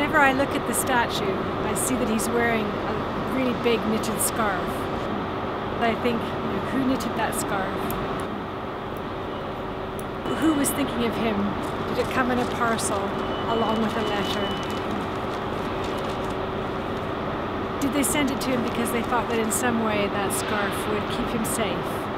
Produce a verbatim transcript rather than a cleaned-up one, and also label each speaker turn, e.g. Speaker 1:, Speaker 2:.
Speaker 1: Whenever I look at the statue, I see that he's wearing a really big knitted scarf. I think, you know, who knitted that scarf? Who was thinking of him? Did it come in a parcel along with a letter? Did they send it to him because they thought that in some way that scarf would keep him safe?